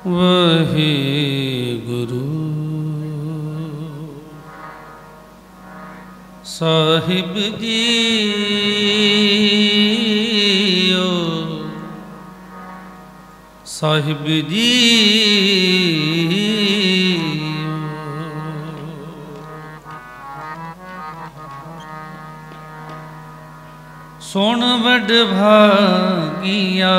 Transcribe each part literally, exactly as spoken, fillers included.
वाहिगुरु साहिब जी ओ साहिब जी सुन वड भागिया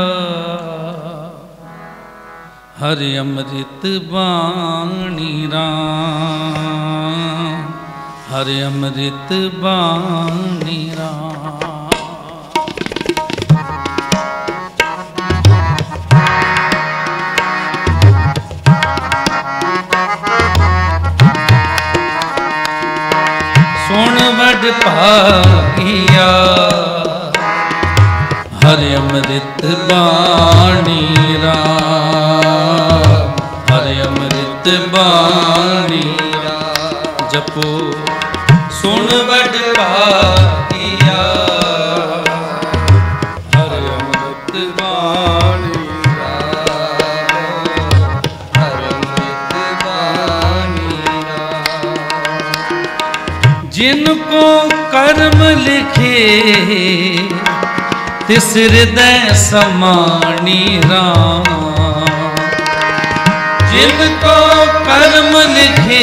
हरि अमृत बाणी राम हरि अमृत बाणी राम। सुन वड भागिया हरि अमृत बाणी राम हरि अमृत बाणी राम। जपो सुन वड भागिया हरि अमृत बाणी राम हरि अमृत बाणी राम। जिनको कर्म लिखे तिस हृदय समानी राम जिनको कर्म लिखे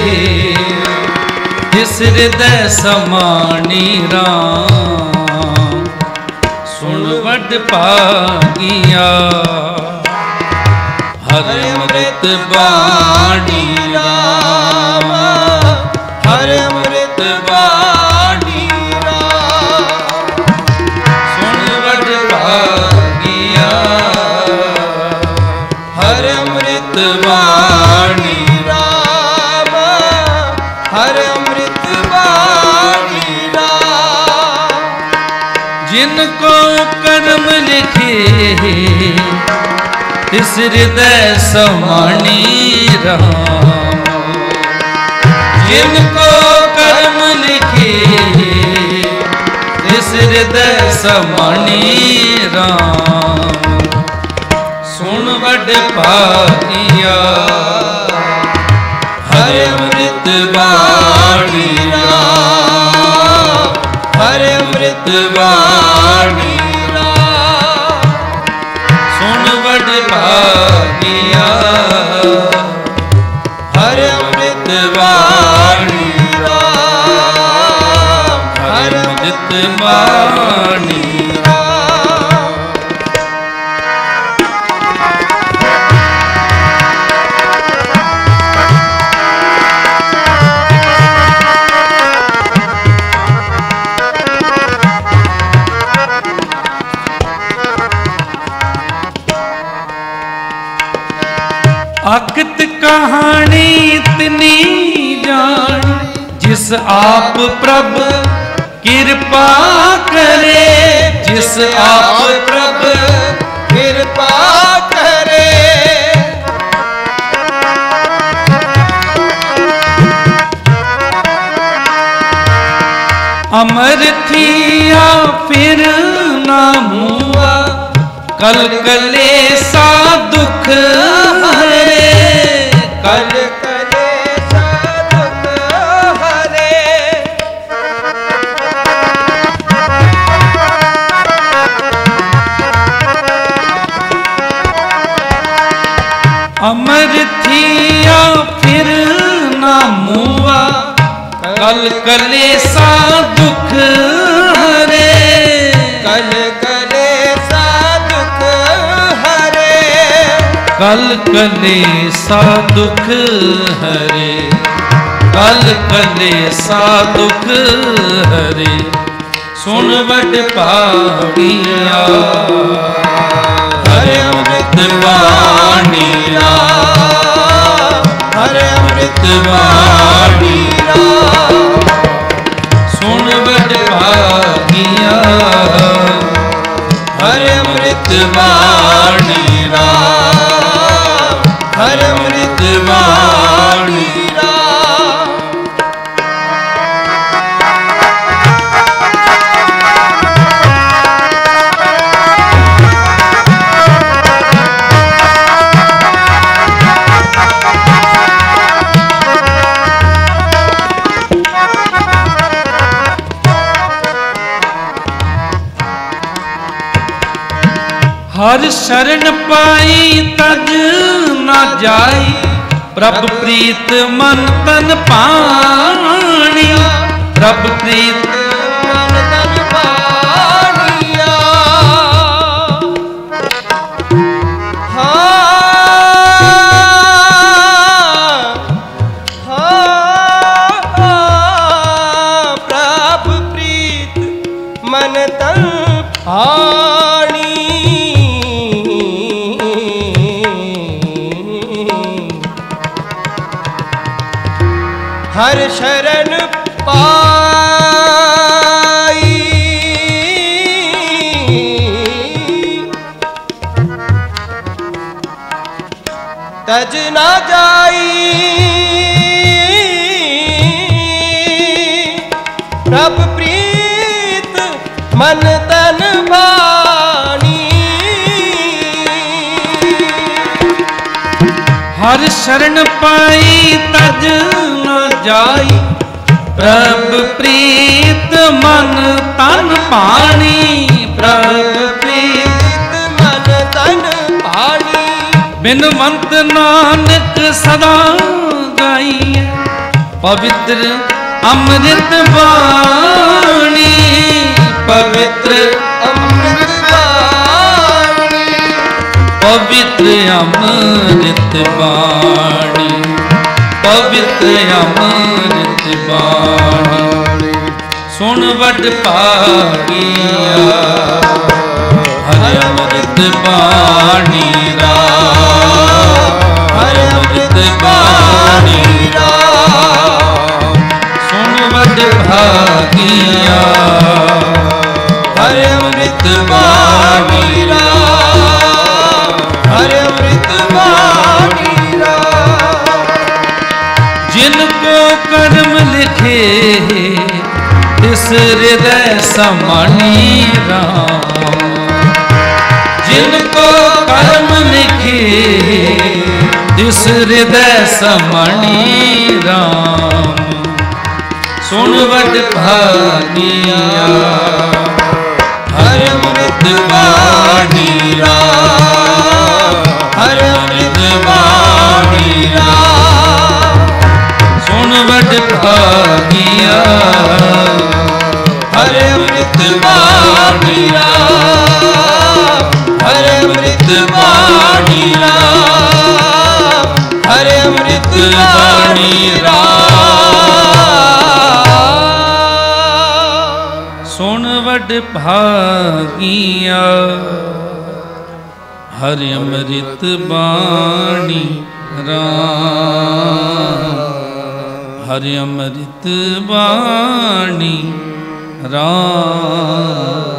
तिस हृदय समानी राम। सुन वड भागिया हरि अमृत बाणी राम हरि अमृत बाणी हरि अमृत बाणी राम हरि अमृत बाणी राम। जिनको कर्म लिखे तिस हृदय समानी राम जिनको कर्म लिखे तिस हृदय समानी राम। सुन वड भागिया हरि अमृत बाणी राम हरि अमृत बाणी राम। सुन वड भागिया हरि अमृत बाणी राम हरि अमृत बाणी अकत कहानी इतनी जान जिस आप प्रभ कृपा करे जिस आप प्रभ कृपा करे। अमर थिया फिर ना हुआ कल कलेसा दुख हरे कल कलेसा दुख हरे। अमर थिया फिर ना मुआ कल कलेसा दुख हरे कल कलेसा दुख हरे कल कलेसा दुख हरे कल कलेसा दुख हरे। सुन वड भागिया हरि अमृत बाणी राम हरि अमृत बाणी राम। सुन वड भागिया हरि अमृत बाणी राम हरि अमृत बाणी राम। हर शरण पाई तज न जाई, प्रभ प्रीत मन तन पानी, प्रभ प्रीत मन तन पानिया। हाँ हाँ प्रभ प्रीत मन तन पानी। हर शरण पाई तज ना जाई, प्रभ प्रीत मन तन पानी। हर शरण पाई तज न जाई, प्रभ प्रीत मन तन पानी, प्रभ प्रीत मन तन पानी। बिनवंत नानक सदा गाइए, पवित्र अमृत वाणी, पवित्र अमृत वाणी, पवित्र अमृत वाणी, पवित्र अमृत वाणी। सुन वड भागिया हर अमृत वाणी रा, हर अमृत वाणी रा। सुन वड भागिया हर अमृत वाणी रा, हर अमृत वाणी रा। जिनको कर्म लिखे तिस हृदय समानी राम, जिनको कर्म लिखे तिस हृदय समानी राम। सुन वड भागिया हर अमृत वाणी रा, हर अमृत वाणी रा। सुन वड भागिया हर अमृत वाणी रा, हर अमृत वाणी रा, हर अमृत वाणी रा। सुन वड भागिया हर अमृत वाणी राम, हर अमृत वाणी राम।